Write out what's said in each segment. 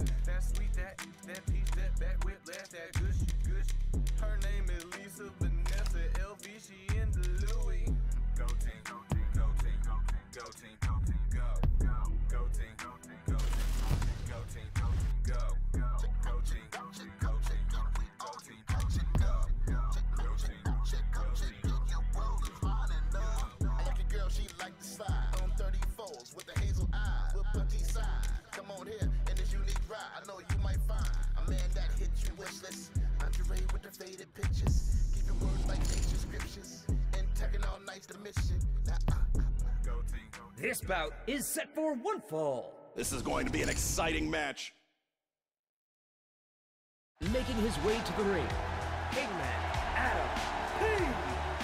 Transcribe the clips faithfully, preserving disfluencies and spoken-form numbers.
That sweet, that, that peach, that back whip, laugh, that gushy, gushy. Her name is Lisa Vanessa L V, she in the Louis. Go team, go team, go team, go team, go team, go team, go, go, go team, go team, go team, go team, go team, go, go, go team, go team, go team, go team, go team, go team, go, go, go team, go team. Your world is fine enough. I like a girl, she like to slide on thirty-fours with the hazel eyes, with punchy side. Come on here in this unique ride. I know you might find a man that hits you wishless. Lingerie with the faded pictures. Keep your words like nature scriptures. And tagging all nights to mission. Now, uh, uh, uh. Go team, go team. This bout is set for one fall. This is going to be an exciting match. Making his way to the ring, Hangman Adam Page.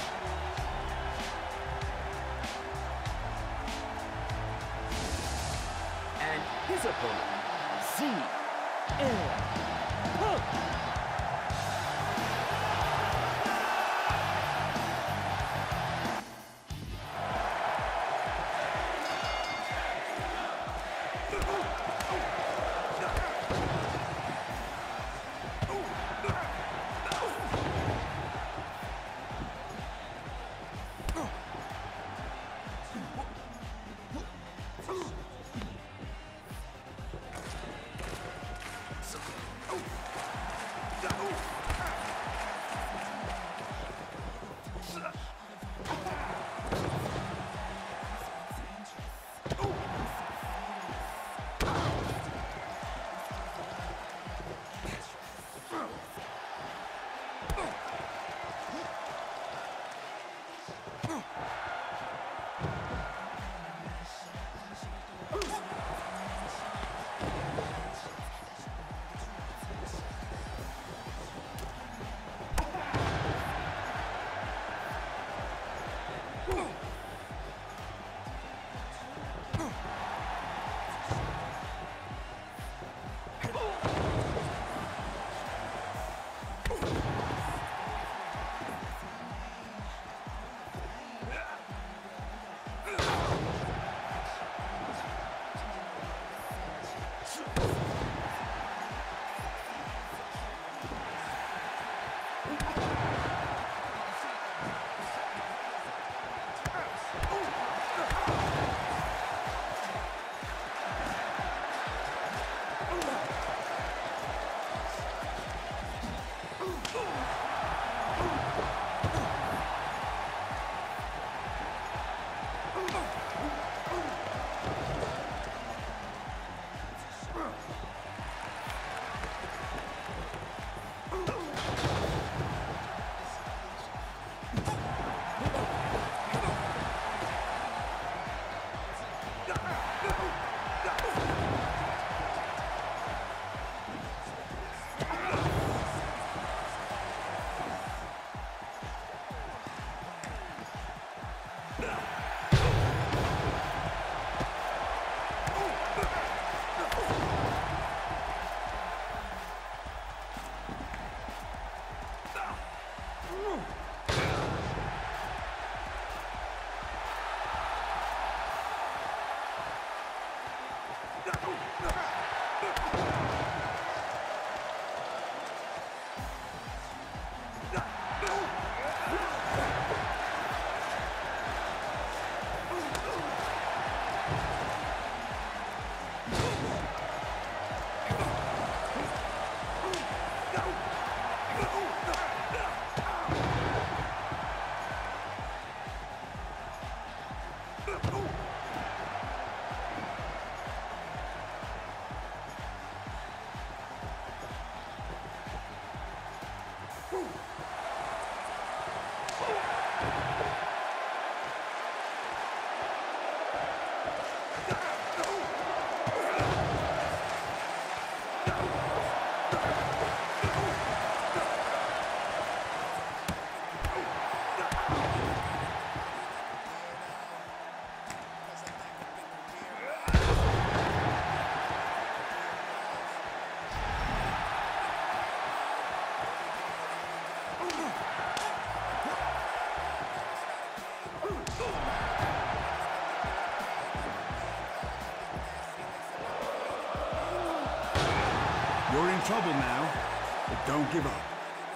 And his opponent, C M Punk. You're in trouble now, but don't give up.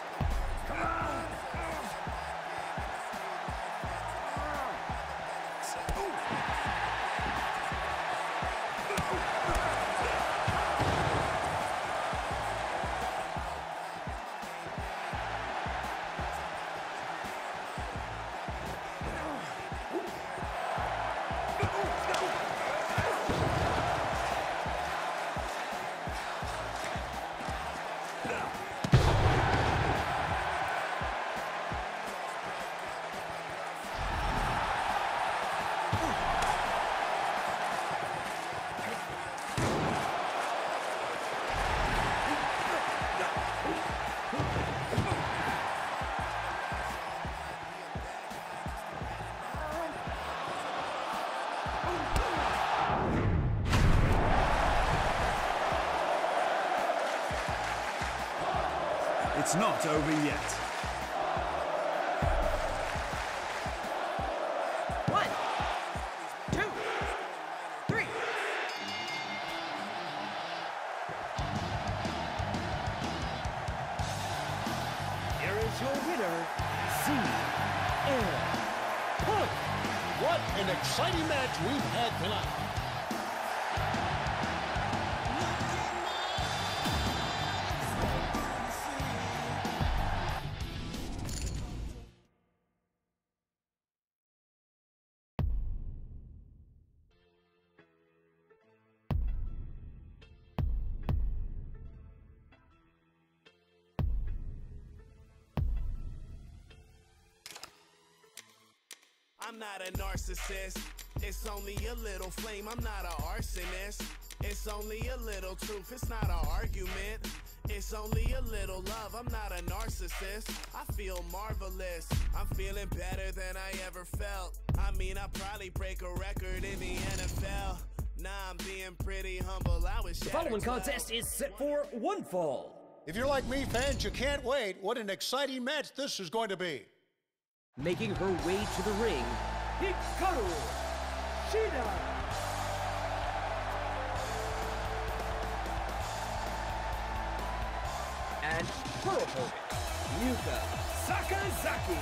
It's not over yet. One, two, three. Here is your winner, C M Punk. What an exciting match we've had tonight. I'm not a narcissist, it's only a little flame, I'm not an arsonist. It's only a little truth, it's not an argument. It's only a little love, I'm not a narcissist. I feel marvelous, I'm feeling better than I ever felt. I mean, I probably break a record in the N F L. Nah, I'm being pretty humble, I was The following contest is set for one fall. If you're like me, fans, you can't wait. What an exciting match this is going to be. Making her way to the ring, Hikaru Shida. And her opponent, Yuka Sakazaki.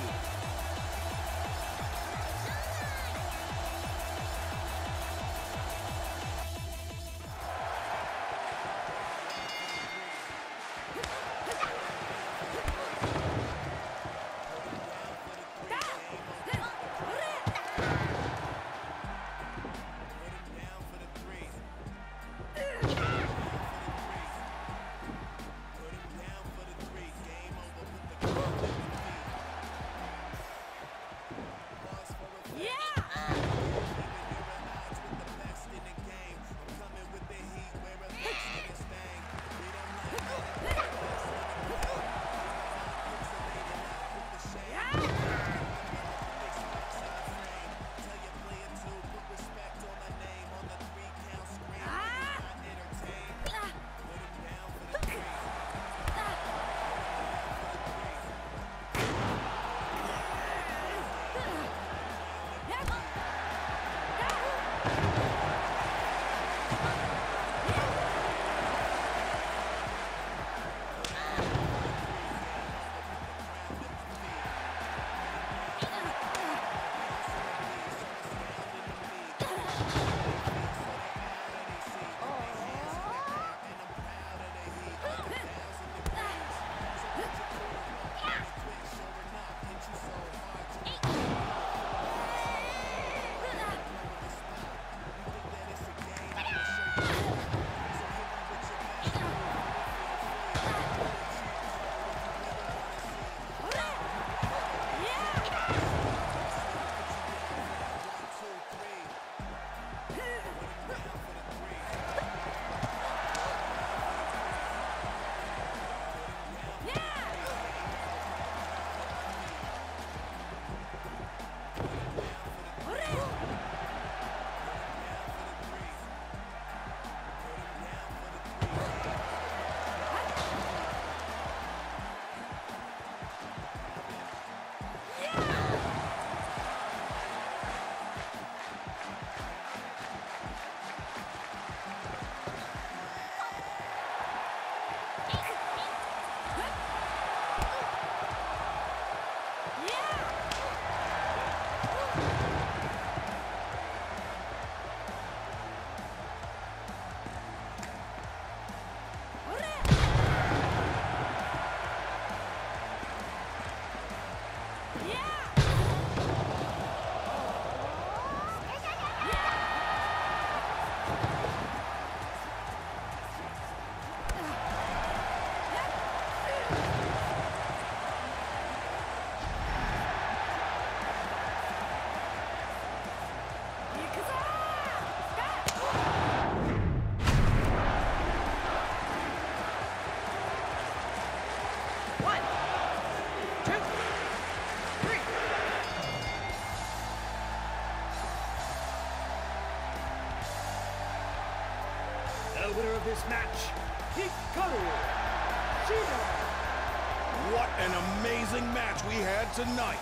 this match, Hikaru Shida. What an amazing match we had tonight.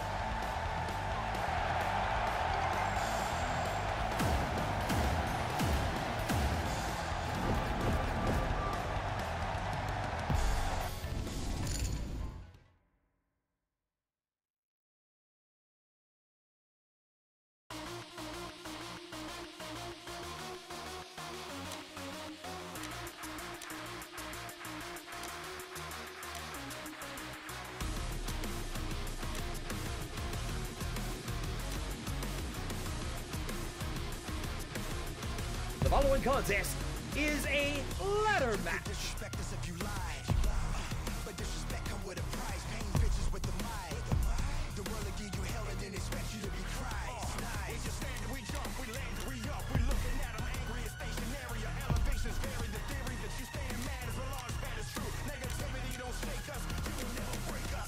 The following contest is a ladder match. Disrespect us if you lie, but disrespect come with a price. Pain bitches with the mic. The world will give you hell and then expect you to be Christ. We just stand, we jump, we land, we up. We looking at them angry and stationary. Your elevations vary. The theory that you staying mad is a large bad is true. Negativity don't shake us. You will never break us.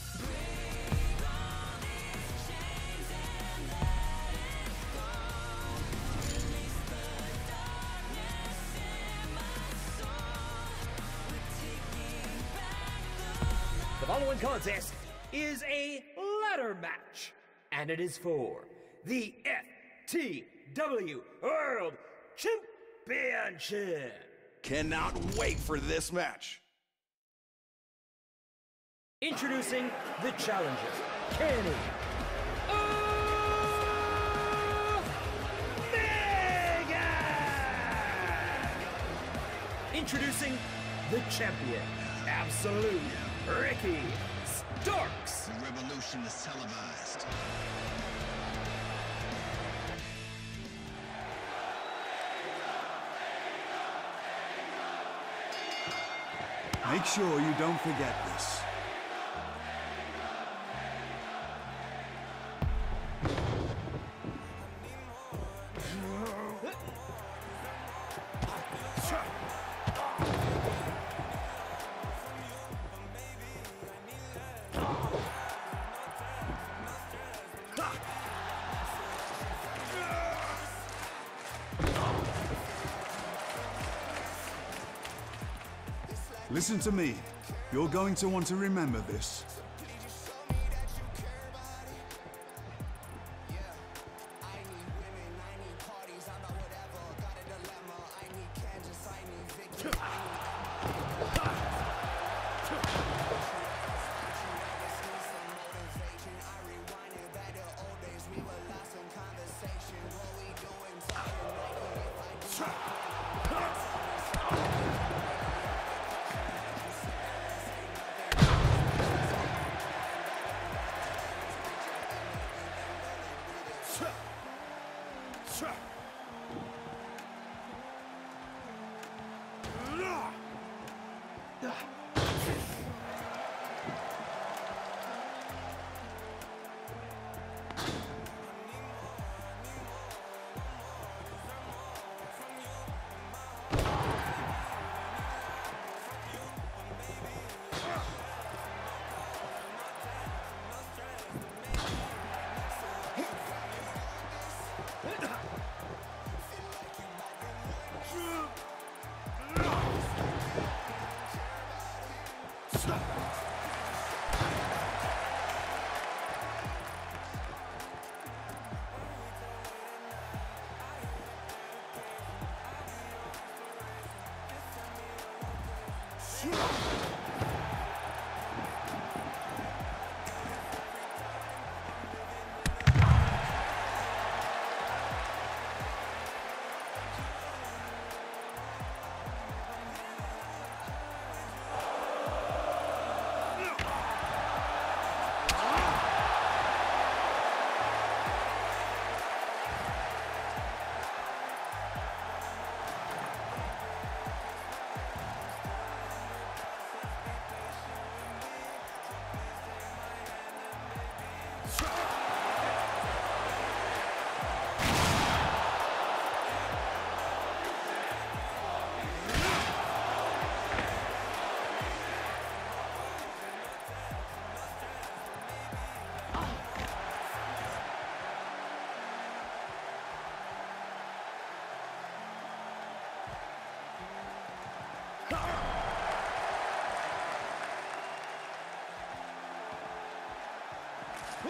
The following contest is a ladder match, and it is for the F T W World Championship. Cannot wait for this match. Introducing the challenger, Kenny Omega. Introducing the champion, Absolute Ricky Starks. The revolution is televised. Make sure you don't forget this. Listen to me. You're going to want to remember this.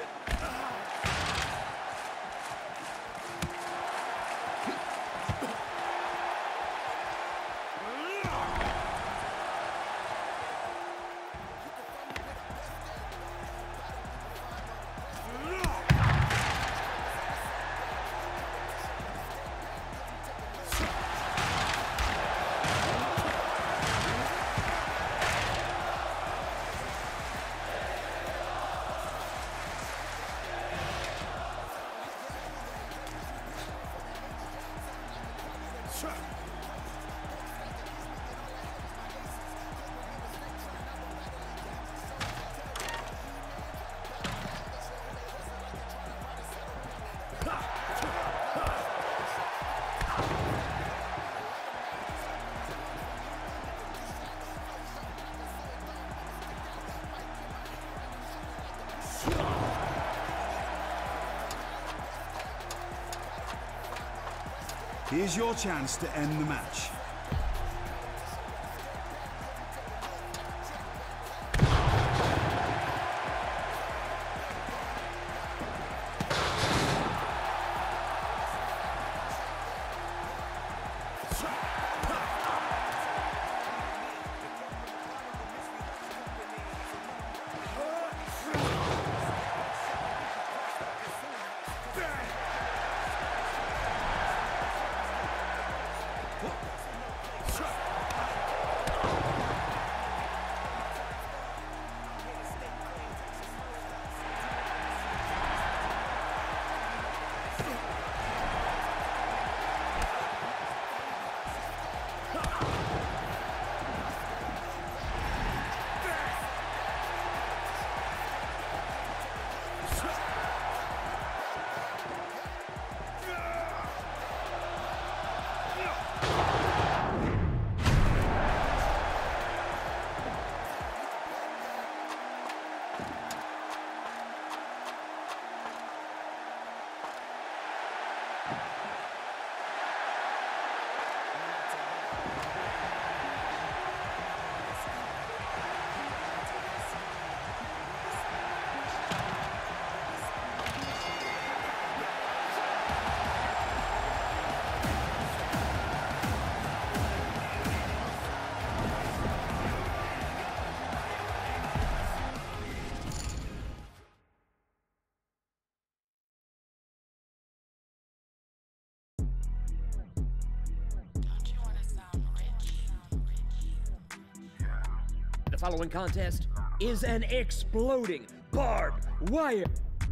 Here's your chance to end the match. The following contest is an exploding barbed wire.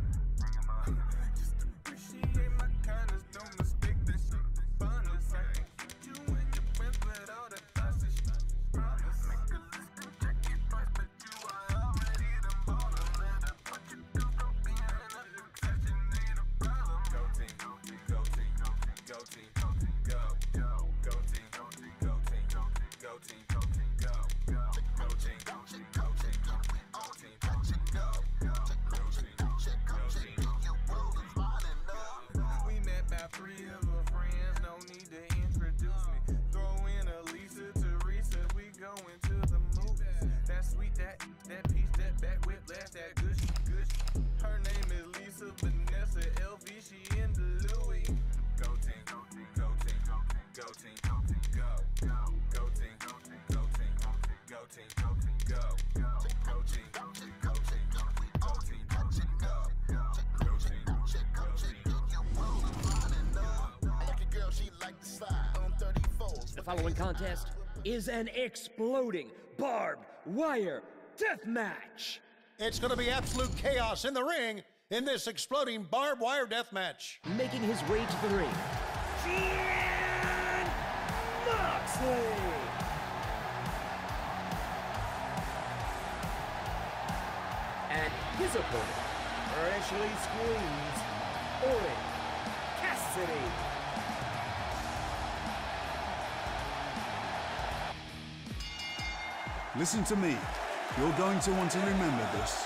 The following contest is an exploding barbed wire death match. It's going to be absolute chaos in the ring in this exploding barbed wire death match. Making his way to the ring, Jon Moxley. And his opponent, freshly squeezed, Orange Cassidy. Listen to me. You're going to want to remember this.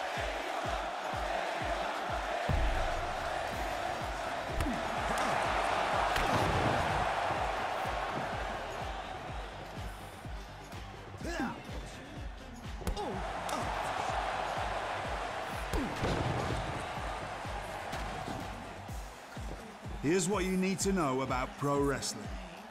Here's what you need to know about pro wrestling.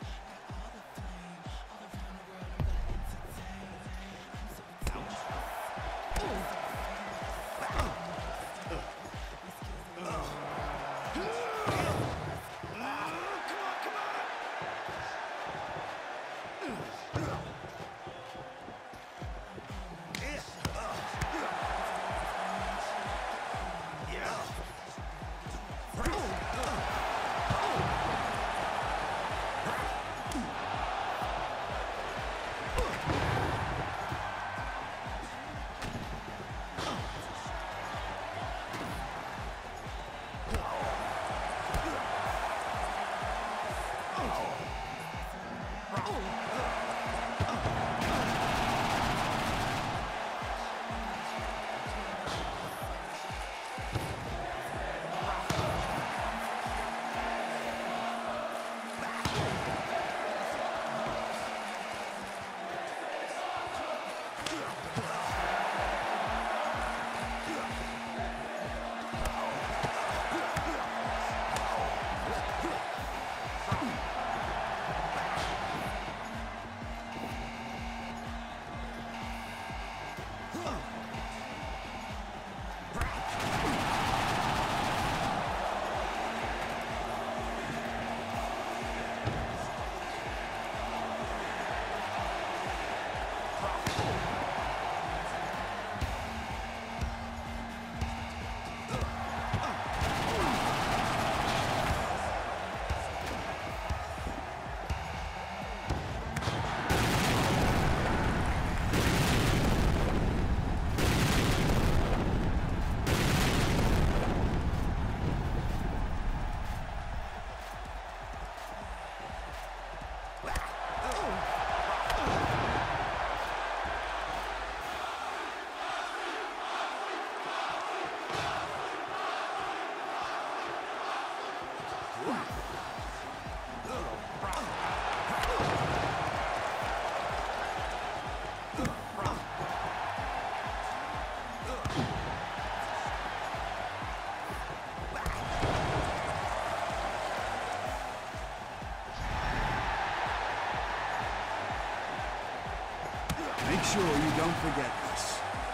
Make sure you don't forget this.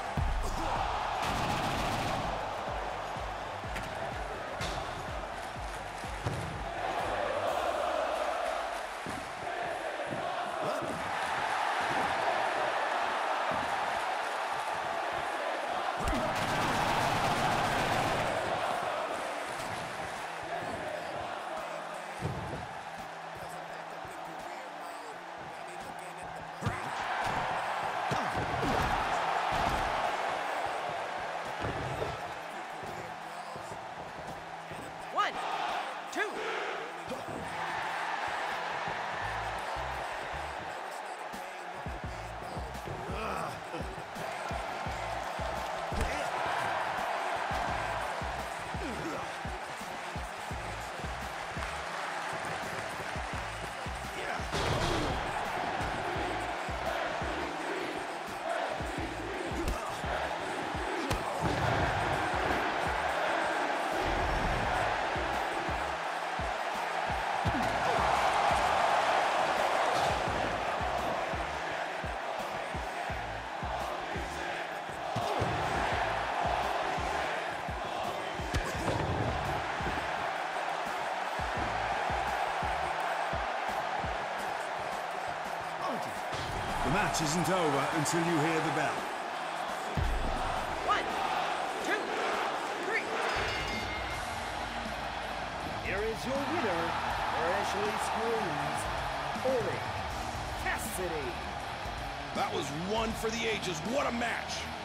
One, two. The match isn't over until you hear the bell. One, two, three. Here is your winner, freshly squeezed, Orange Cassidy. That was one for the ages. What a match!